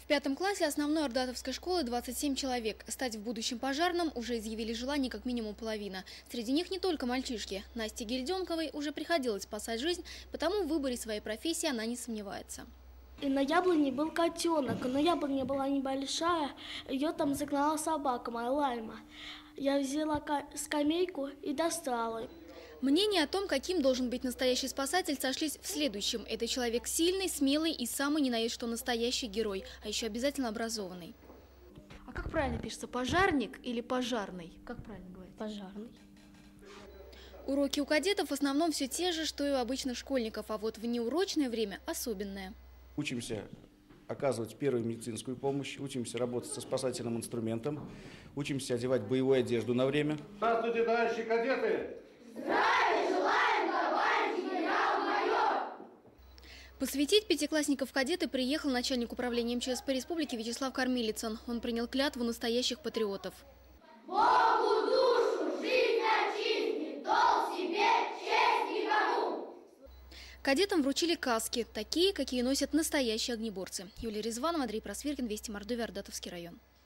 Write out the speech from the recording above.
5 классе основной ордатовской школы 27 человек. Стать в будущем пожарным уже изъявили желание как минимум половина. Среди них не только мальчишки. Насте Гильденковой уже приходилось спасать жизнь, потому в выборе своей профессии она не сомневается. И на яблоне был котенок, но яблоня была небольшая, ее там загнала собака моя Лайма. Я взяла скамейку и достала. Мнения о том, каким должен быть настоящий спасатель, сошлись в следующем. Это человек сильный, смелый и самый ни на есть что настоящий герой, а еще обязательно образованный. А как правильно пишется, пожарник или пожарный? Как правильно говорить? Пожарный. Уроки у кадетов в основном все те же, что и у обычных школьников, а вот в неурочное время особенное. Учимся оказывать первую медицинскую помощь, учимся работать со спасательным инструментом, учимся одевать боевую одежду на время. Здравствуйте, товарищи кадеты! Здравия желаем, товарищ генерал-майор! Посвятить пятиклассников в кадеты приехал начальник управления МЧС по республике Вячеслав Кормилицын. Он принял клятву настоящих патриотов. Богу душу, жизнь отчизне, долг себе, честь никому! Кадетам вручили каски, такие, какие носят настоящие огнеборцы. Юлия Резванова, Андрей Просвиркин, Вести Мордовия, Ордатовский район.